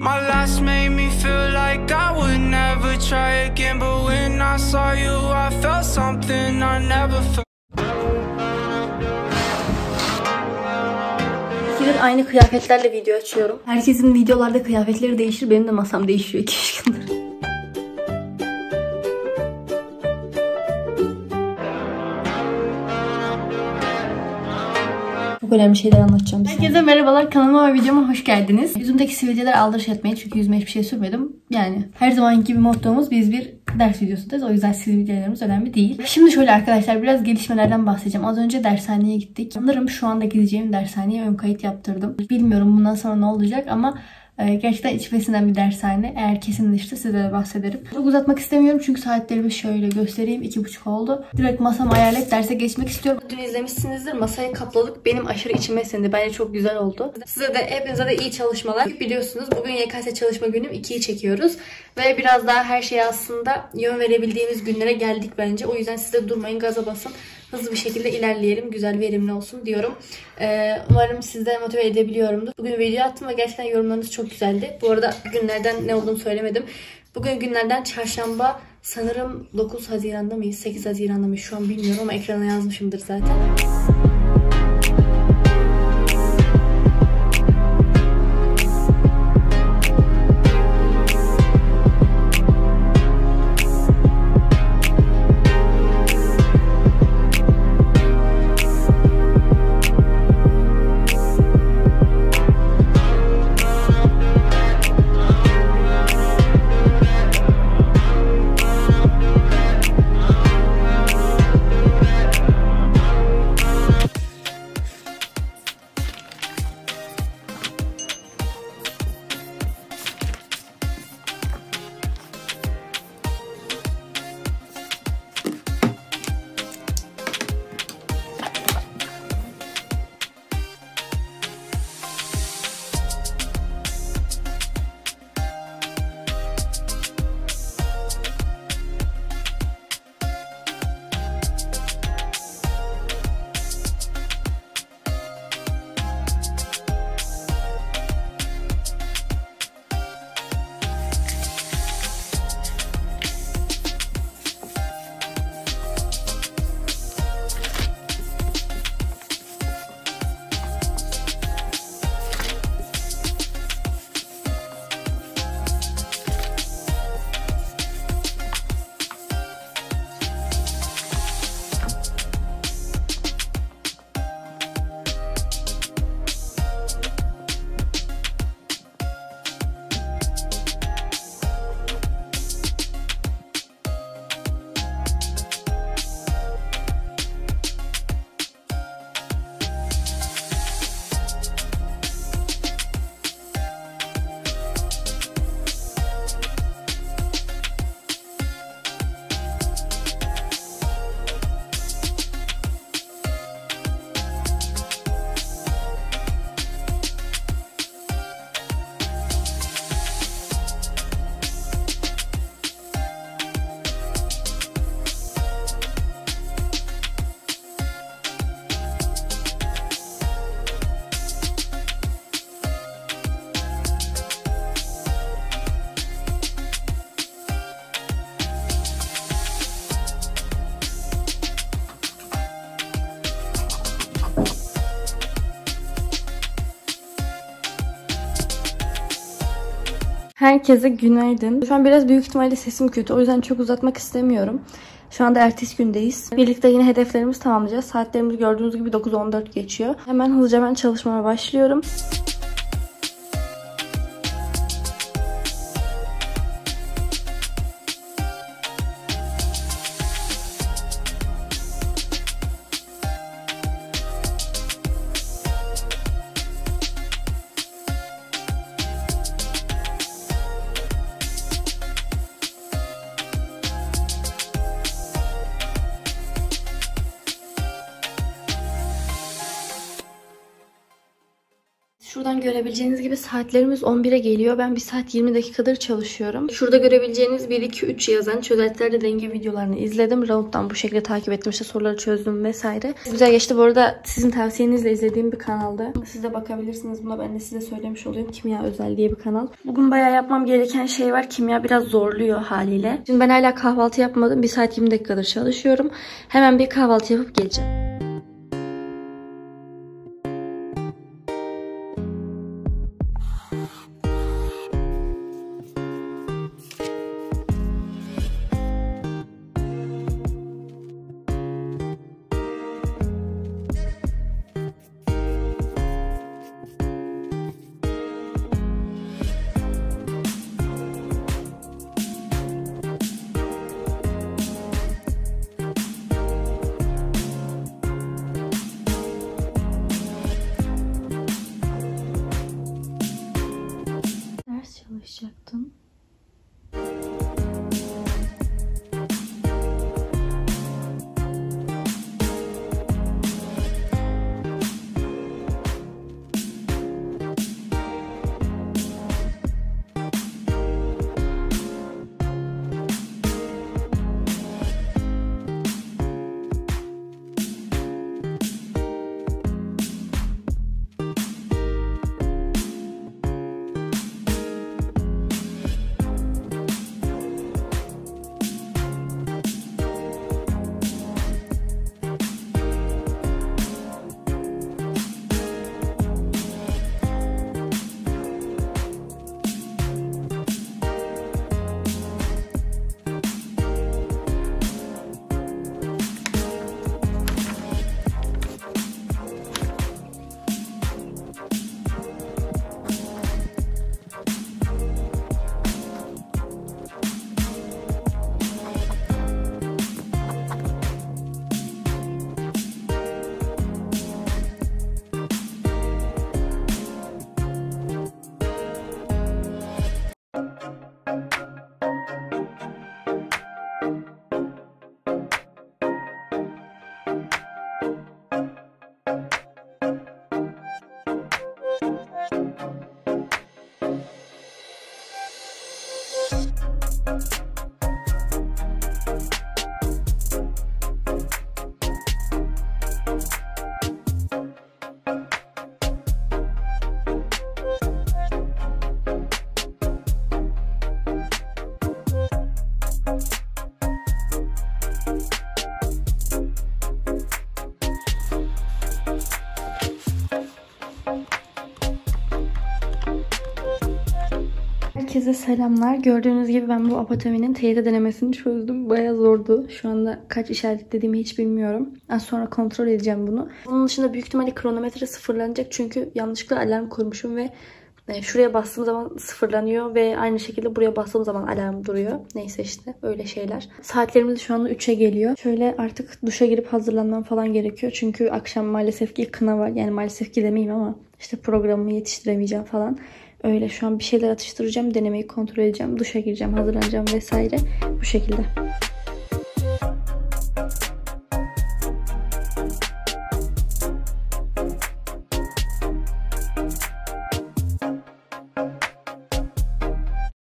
My last made me feel like I would never try again, but when I saw you I felt something I never felt. İkidir aynı kıyafetlerle video açıyorum. Herkesin videolarda kıyafetleri değişir, benim de masam değişiyor 2-3 gündür. Çok önemli şeyler anlatacağım size. Herkese merhabalar, kanalıma ve videoma hoş geldiniz. Yüzümdeki sivilceler aldırış etmeyin çünkü yüzüme hiçbir şey sürmedim. Yani her zamanki gibi mottomuz biz bir ders videosundayız. O yüzden sivilcelerimiz önemli değil. Şimdi şöyle arkadaşlar, biraz gelişmelerden bahsedeceğim. Az önce dershaneye gittik. Sanırım şu anda gideceğim dershaneye ön kayıt yaptırdım. Bilmiyorum bundan sonra ne olacak ama gerçekten içmesinden bir dershane. Eğer kesinleşti size de bahsederim. Çok uzatmak istemiyorum çünkü saatlerimi şöyle göstereyim. 2:30 oldu. Direkt masamı ayarlayıp derse geçmek istiyorum. Dün izlemişsinizdir. Masayı kapladık. Benim aşırı içime sindi. Bence çok güzel oldu. Size de hepinize de iyi çalışmalar. Biliyorsunuz bugün YKS çalışma günüm 2'yi çekiyoruz. Ve biraz daha her şeye aslında yön verebildiğimiz günlere geldik bence. O yüzden size durmayın, gaza basın. Hızlı bir şekilde ilerleyelim. Güzel, verimli olsun diyorum. Umarım sizi de motive edebiliyorumdur. Bugün video attım ve gerçekten yorumlarınız çok güzeldi. Bu arada günlerden ne olduğunu söylemedim. Bugün günlerden çarşamba, sanırım 9 Haziran'da mıyız? 8 Haziran'da mıyız? Şu an bilmiyorum ama ekrana yazmışımdır zaten. Herkese günaydın. Şu an biraz büyük ihtimalle sesim kötü. O yüzden çok uzatmak istemiyorum. Şu anda ertesi gündeyiz. Birlikte yine hedeflerimizi tamamlayacağız. Saatlerimiz gördüğünüz gibi 9:14 geçiyor. Hemen hızlıca çalışmama başlıyorum. Şuradan görebileceğiniz gibi saatlerimiz 11'e geliyor. Ben 1 saat 20 dakikadır çalışıyorum. Şurada görebileceğiniz 1, 2, 3 yazan çözeltilerde denge videolarını izledim. Raut'tan bu şekilde takip ettim. İşte soruları çözdüm vesaire. Güzel geçti. Bu arada sizin tavsiyenizle izlediğim bir kanaldı. Siz de bakabilirsiniz buna. Ben de size söylemiş olayım. Kimya Özel diye bir kanal. Bugün bayağı yapmam gereken şey var. Kimya biraz zorluyor haliyle. Şimdi ben hala kahvaltı yapmadım. 1 saat 20 dakikadır çalışıyorum. Hemen bir kahvaltı yapıp geleceğim. Çalışacaktım. Herkese selamlar. Gördüğünüz gibi ben bu apoteminin TYT denemesini çözdüm. Bayağı zordu. Şu anda kaç işaretlediğimi hiç bilmiyorum. Az sonra kontrol edeceğim bunu. Bunun dışında büyük ihtimalle kronometre sıfırlanacak. Çünkü yanlışlıkla alarm kurmuşum ve şuraya bastığım zaman sıfırlanıyor ve aynı şekilde buraya bastığım zaman alarm duruyor. Neyse işte öyle şeyler. Saatlerimiz şu anda 3'e geliyor. Şöyle artık duşa girip hazırlanmam falan gerekiyor. Çünkü akşam maalesef ki kına var. Yani maalesef ki demeyeyim ama işte programımı yetiştiremeyeceğim falan. Öyle şu an bir şeyler atıştıracağım. Denemeyi kontrol edeceğim. Duşa gireceğim, hazırlanacağım vesaire. Bu şekilde.